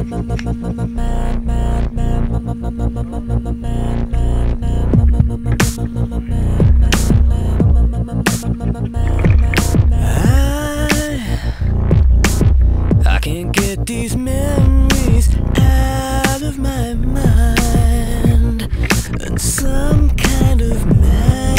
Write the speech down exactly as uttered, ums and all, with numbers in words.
I can't get these memories out of my mind, and some kind of man